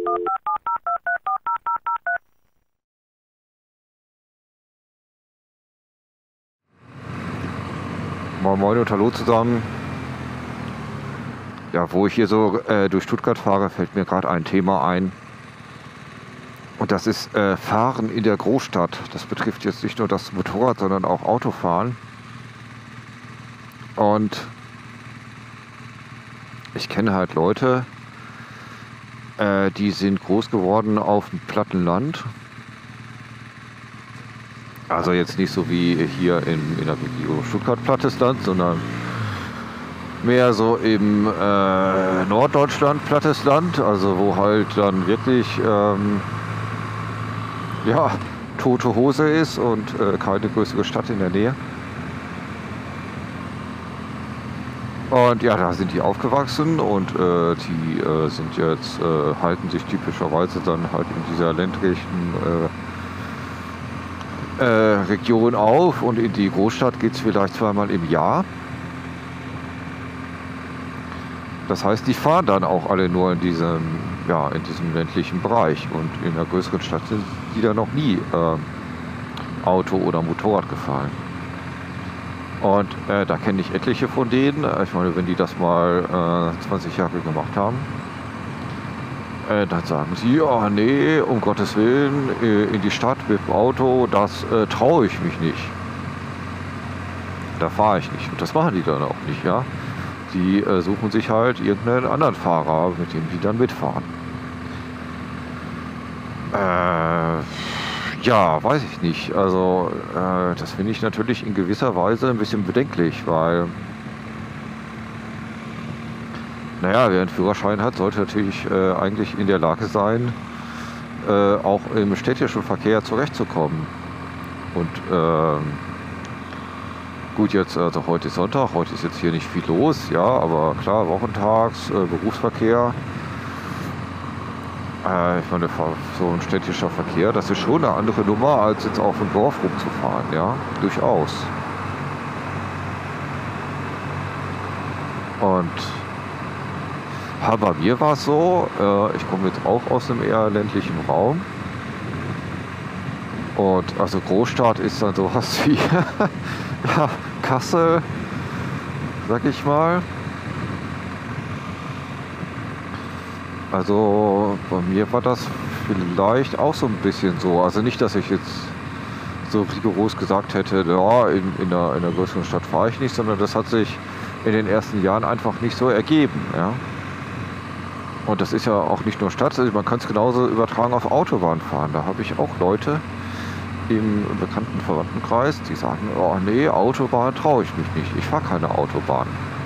Moin Moin und hallo zusammen. Ja, wo ich hier so durch Stuttgart fahre, fällt mir gerade ein Thema ein. Und das ist Fahren in der Großstadt. Das betrifft jetzt nicht nur das Motorrad, sondern auch Autofahren. Und ich kenne halt Leute, die sind groß geworden auf dem platten Land. Also jetzt nicht so wie hier in der Region Stuttgart plattes Land, sondern mehr so im Norddeutschland plattes Land. Also wo halt dann wirklich ja, tote Hose ist und keine größere Stadt in der Nähe. Und ja, da sind die aufgewachsen und die sind jetzt, halten sich typischerweise dann halt in dieser ländlichen Region auf, und in die Großstadt geht es vielleicht zweimal im Jahr. Das heißt, die fahren dann auch alle nur in diesem ländlichen Bereich, und in einer größeren Stadt sind die dann noch nie Auto oder Motorrad gefahren. Und da kenne ich etliche von denen. Ich meine, wenn die das mal 20 Jahre gemacht haben, dann sagen sie, oh nee, um Gottes Willen, in die Stadt mit dem Auto, das traue ich mich nicht. Da fahre ich nicht. Und das machen die dann auch nicht, ja. Die suchen sich halt irgendeinen anderen Fahrer, mit dem die dann mitfahren. Ja, weiß ich nicht. Also das finde ich natürlich in gewisser Weise ein bisschen bedenklich, weil, naja, wer einen Führerschein hat, sollte natürlich eigentlich in der Lage sein, auch im städtischen Verkehr zurechtzukommen. Und gut, jetzt, also heute ist Sonntag, heute ist jetzt hier nicht viel los, ja, aber klar, wochentags, Berufsverkehr. Ich meine, so ein städtischer Verkehr, das ist schon eine andere Nummer, als jetzt auf dem Dorf rumzufahren, ja, durchaus. Und bei mir war es so, ich komme jetzt auch aus einem eher ländlichen Raum. Und also Großstadt ist dann sowas wie ja, Kassel, sag ich mal. Also bei mir war das vielleicht auch so ein bisschen so. Also nicht, dass ich jetzt so rigoros gesagt hätte, ja, in einer größeren Stadt fahre ich nicht, sondern das hat sich in den ersten Jahren einfach nicht so ergeben. Ja? Und das ist ja auch nicht nur Stadt, also man kann es genauso übertragen auf Autobahn fahren. Da habe ich auch Leute im bekannten Verwandtenkreis, die sagen, oh nee, Autobahn traue ich mich nicht, ich fahre keine Autobahn.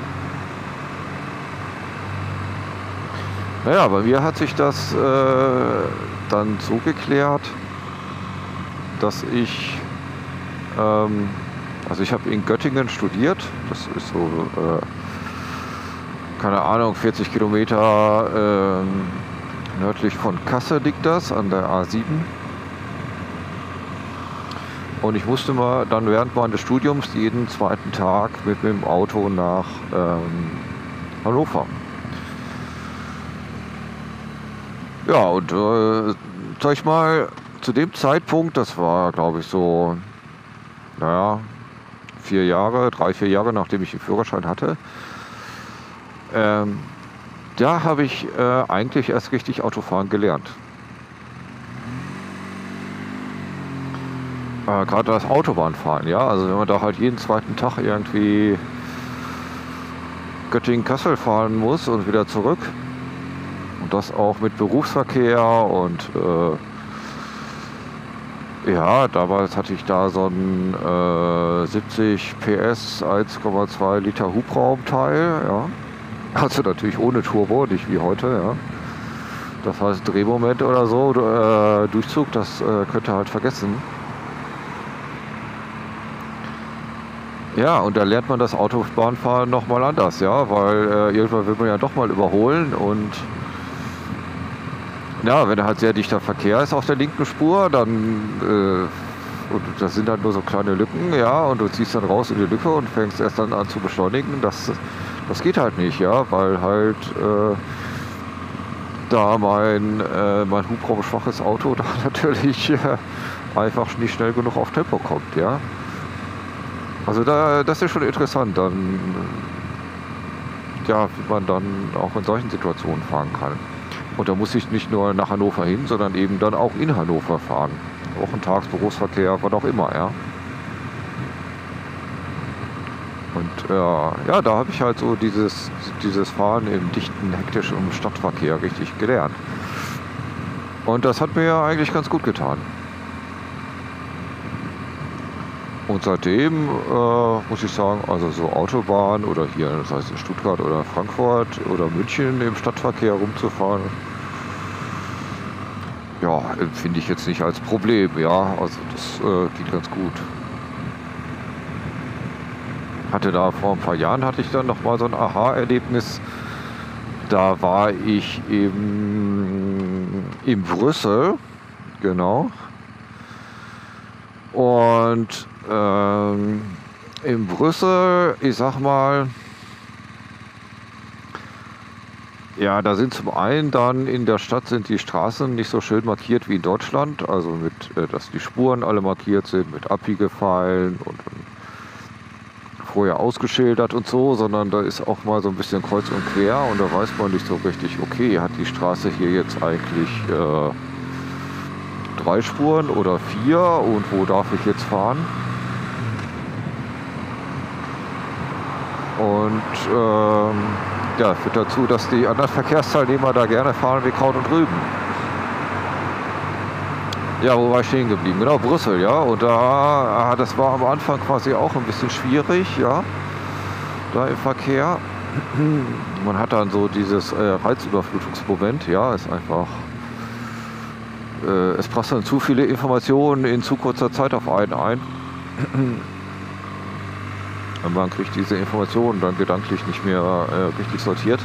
Naja, bei mir hat sich das dann so geklärt, dass ich, also ich habe in Göttingen studiert, das ist so, keine Ahnung, 40 Kilometer nördlich von Kassel liegt das, an der A7. Und ich musste mal dann während meines Studiums jeden zweiten Tag mit dem Auto nach Hannover. Ja, und sag ich mal, zu dem Zeitpunkt, das war glaube ich so, naja, 3, 4 Jahre nachdem ich den Führerschein hatte, da habe ich eigentlich erst richtig Autofahren gelernt. Gerade das Autobahnfahren, ja, also wenn man da halt jeden zweiten Tag irgendwie Göttingen-Kassel fahren muss und wieder zurück, und das auch mit Berufsverkehr, und ja, damals hatte ich da so einen 70 PS 1,2 Liter Hubraumteil, ja. Also natürlich ohne Turbo, nicht wie heute, ja. Das heißt Drehmoment oder so, Durchzug, das könnt ihr halt vergessen. Ja, und da lernt man das Autobahnfahren nochmal anders, ja, weil irgendwann will man ja doch mal überholen, und ja, wenn da halt sehr dichter Verkehr ist auf der linken Spur, dann und das sind halt nur so kleine Lücken, ja, und du ziehst dann raus in die Lücke und fängst erst dann an zu beschleunigen, das geht halt nicht, ja, weil halt da mein hubraumschwaches Auto da natürlich einfach nicht schnell genug auf Tempo kommt, ja. Also das ist schon interessant, dann, ja, wie man dann auch in solchen Situationen fahren kann. Und da muss ich nicht nur nach Hannover hin, sondern eben dann auch in Hannover fahren. Wochentags, Berufsverkehr, was auch immer, ja. Und ja, da habe ich halt so dieses Fahren im dichten, hektischen Stadtverkehr richtig gelernt. Und das hat mir ja eigentlich ganz gut getan. Und seitdem muss ich sagen, also so Autobahn oder hier, das heißt in Stuttgart oder Frankfurt oder München im Stadtverkehr rumzufahren, ja, empfinde ich jetzt nicht als Problem, ja, also das geht ganz gut. Hatte da vor ein paar Jahren hatte ich dann noch mal so ein Aha-Erlebnis. Da war ich in Brüssel, genau. Und in Brüssel, ich sag mal, ja, da sind zum einen dann in der Stadt sind die Straßen nicht so schön markiert wie in Deutschland, also mit, dass die Spuren alle markiert sind mit Abbiegepfeilen und vorher ausgeschildert und so, sondern da ist auch mal so ein bisschen kreuz und quer und da weiß man nicht so richtig, okay, hat die Straße hier jetzt eigentlich 3 Spuren oder 4 und wo darf ich jetzt fahren? Und ja, führt dazu, dass die anderen Verkehrsteilnehmer da gerne fahren wie Kraut und Rüben. Ja, wo war ich stehen geblieben? Genau, Brüssel, ja. Und da, das war am Anfang quasi auch ein bisschen schwierig, ja, da im Verkehr. Man hat dann so dieses Reizüberflutungsmoment, ja, ist einfach, es prasseln zu viele Informationen in zu kurzer Zeit auf einen ein. Und man kriegt diese Informationen dann gedanklich nicht mehr richtig sortiert.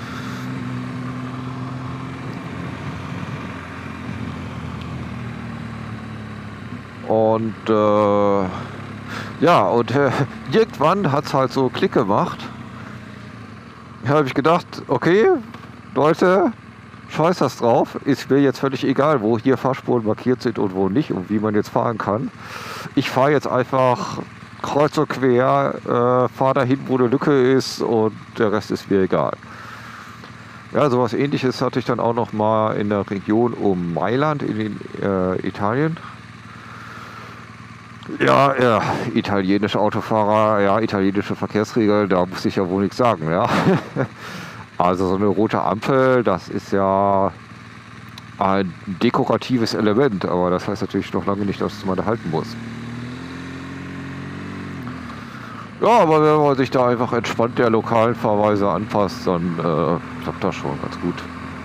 Und ja, und irgendwann hat es halt so Klick gemacht. Da habe ich gedacht, okay, Leute, scheiß das drauf. Ist mir jetzt völlig egal, wo hier Fahrspuren markiert sind und wo nicht und wie man jetzt fahren kann. Ich fahre jetzt einfach kreuz und quer, fahre dahin, wo eine Lücke ist und der Rest ist mir egal. Ja, sowas Ähnliches hatte ich dann auch noch mal in der Region um Mailand in Italien. Ja, ja, italienische Autofahrer, ja, italienische Verkehrsregeln, da muss ich ja wohl nichts sagen, ja. Also so eine rote Ampel, das ist ja ein dekoratives Element, aber das heißt natürlich noch lange nicht, dass man da halten muss. Ja, aber wenn man sich da einfach entspannt der lokalen Fahrweise anpasst, dann klappt das schon ganz gut.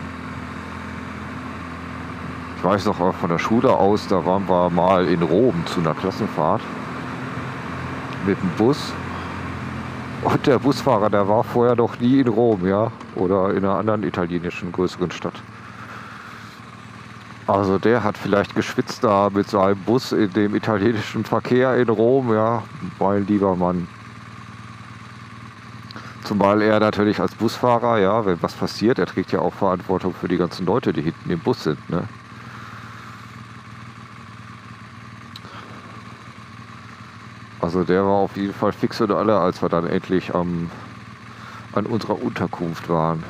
Ich weiß noch von der Schule aus, da waren wir mal in Rom zu einer Klassenfahrt mit dem Bus. Und der Busfahrer, der war vorher noch nie in Rom, ja, oder in einer anderen italienischen größeren Stadt. Also der hat vielleicht geschwitzt da mit seinem Bus in dem italienischen Verkehr in Rom, ja, mein lieber Mann. Zumal er natürlich als Busfahrer, ja, wenn was passiert, er trägt ja auch Verantwortung für die ganzen Leute, die hinten im Bus sind, ne? Also der war auf jeden Fall fix und alle, als wir dann endlich an unserer Unterkunft waren.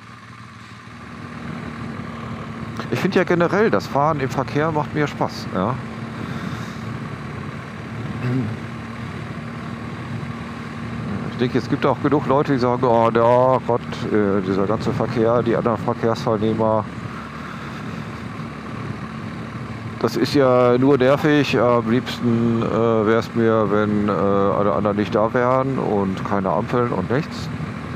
Ich finde ja generell, das Fahren im Verkehr macht mir Spaß, ja. Ich denke, es gibt auch genug Leute, die sagen, oh ja, Gott, dieser ganze Verkehr, die anderen Verkehrsteilnehmer, das ist ja nur nervig. Am liebsten wäre es mir, wenn alle anderen nicht da wären und keine Ampeln und nichts.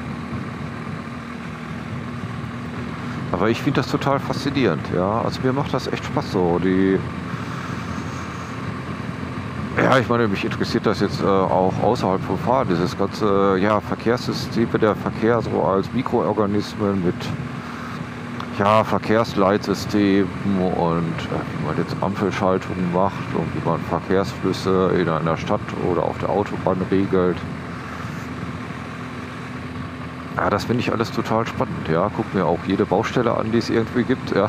Aber ich finde das total faszinierend, ja. Also mir macht das echt Spaß so. Ja, ich meine, mich interessiert das jetzt auch außerhalb vom Fahren. Dieses ganze, ja, Verkehrssystem, der Verkehr so als Mikroorganismen mit, ja, Verkehrsleitsystemen und wie man jetzt Ampelschaltungen macht und wie man Verkehrsflüsse in einer Stadt oder auf der Autobahn regelt. Ja, das finde ich alles total spannend, ja. Guck mir auch jede Baustelle an, die es irgendwie gibt, ja.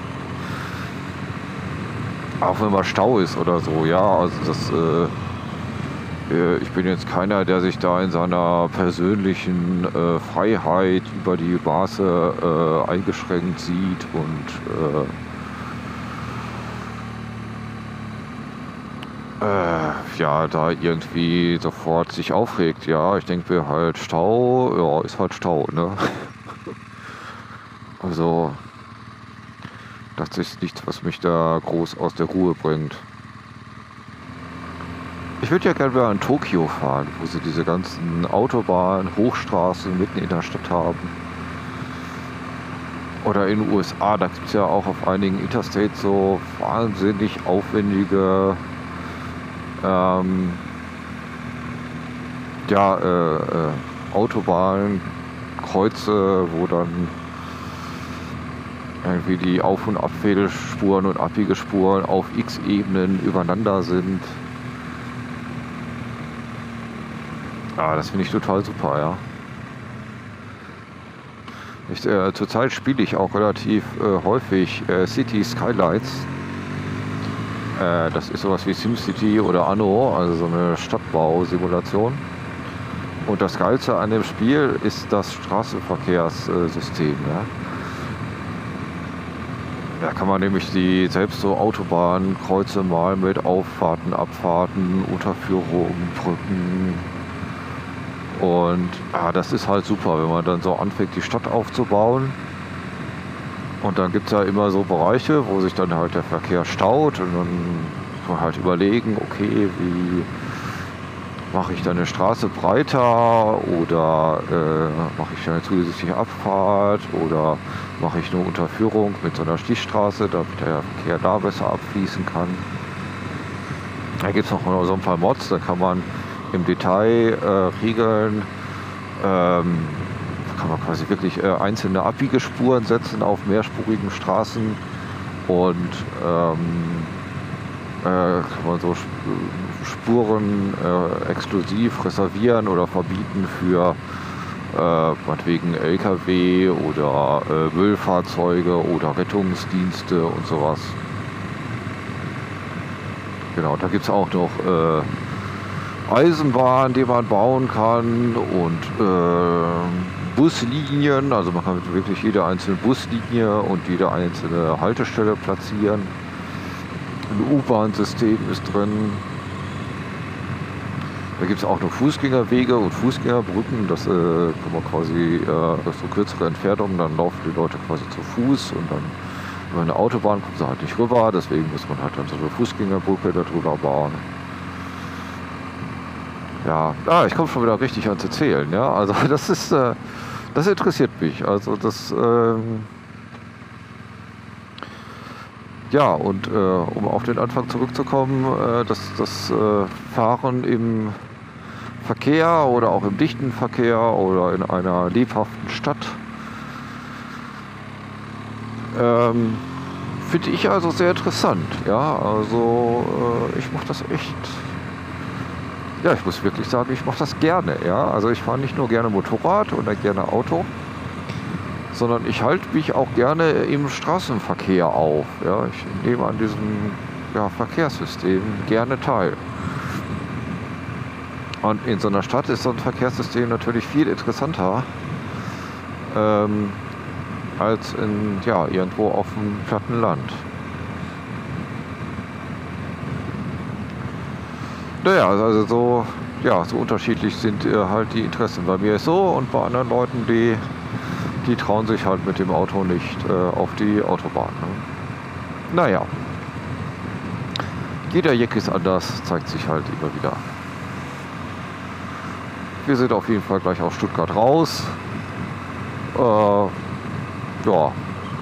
Auch wenn mal Stau ist oder so, ja. Also ich bin jetzt keiner, der sich da in seiner persönlichen Freiheit über die Maße eingeschränkt sieht und ja, da irgendwie sofort sich aufregt. Ja, ich denke mir halt, Stau, ja, ist halt Stau, ne? Also, das ist nichts, was mich da groß aus der Ruhe bringt. Ich würde ja gerne mal in Tokio fahren, wo sie diese ganzen Autobahnen, Hochstraßen mitten in der Stadt haben. Oder in den USA, da gibt es ja auch auf einigen Interstates so wahnsinnig aufwendige ja, Autobahnen, Kreuze, wo dann irgendwie die Auf- und Abwählspuren und Abbiegespuren auf x Ebenen übereinander sind. Ah, das finde ich total super, ja. Zurzeit spiele ich auch relativ häufig City Skylines. Das ist sowas wie SimCity oder Anno, also so eine Stadtbausimulation. Und das Geilste an dem Spiel ist das Straßenverkehrssystem. Ja? Da kann man nämlich selbst so Autobahnkreuze mal mit Auffahrten, Abfahrten, Unterführungen, Brücken. Und das ist halt super, wenn man dann so anfängt, die Stadt aufzubauen. Und dann gibt es ja immer so Bereiche, wo sich dann halt der Verkehr staut. Und dann kann man halt überlegen, okay, wie mache ich dann eine Straße breiter oder mache ich eine zusätzliche Abfahrt oder mache ich eine Unterführung mit so einer Stichstraße, damit der Verkehr da besser abfließen kann. Da gibt es noch so ein paar Mods, da kann man im Detail regeln, kann man quasi wirklich einzelne Abbiegespuren setzen auf mehrspurigen Straßen und kann man so Spuren exklusiv reservieren oder verbieten für meinetwegen LKW oder Müllfahrzeuge oder Rettungsdienste und sowas. Genau, da gibt es auch noch Eisenbahn, die man bauen kann und Buslinien, also man kann wirklich jede einzelne Buslinie und jede einzelne Haltestelle platzieren. Ein U-Bahn-System ist drin. Da gibt es auch noch Fußgängerwege und Fußgängerbrücken. Das kann man quasi so kürzere Entfernungen, dann laufen die Leute quasi zu Fuß und dann über eine Autobahn kommt sie halt nicht rüber. Deswegen muss man halt dann so eine Fußgängerbrücke darüber bauen. Ja, ich komme schon wieder richtig an zu zählen. Ja, also das interessiert mich. Also ja, und um auf den Anfang zurückzukommen, das Fahren im Verkehr oder auch im dichten Verkehr oder in einer lebhaften Stadt finde ich also sehr interessant. Ja, also ich mache das echt. Ja, ich muss wirklich sagen, ich mache das gerne. Ja, also ich fahre nicht nur gerne Motorrad oder gerne Auto, sondern ich halte mich auch gerne im Straßenverkehr auf. Ja, ich nehme an diesem Verkehrssystem gerne teil. Und in so einer Stadt ist so ein Verkehrssystem natürlich viel interessanter als irgendwo auf dem platten Land. Naja, also so unterschiedlich sind halt die Interessen. Bei mir ist so und bei anderen Leuten, die trauen sich halt mit dem Auto nicht auf die Autobahn. Ne? Naja, jeder Jeck ist anders, zeigt sich halt immer wieder. Wir sind auf jeden Fall gleich aus Stuttgart raus. Ja,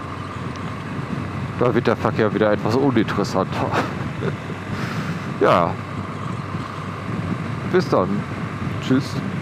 da wird der Verkehr wieder etwas uninteressanter. Ja, bis dann. Tschüss.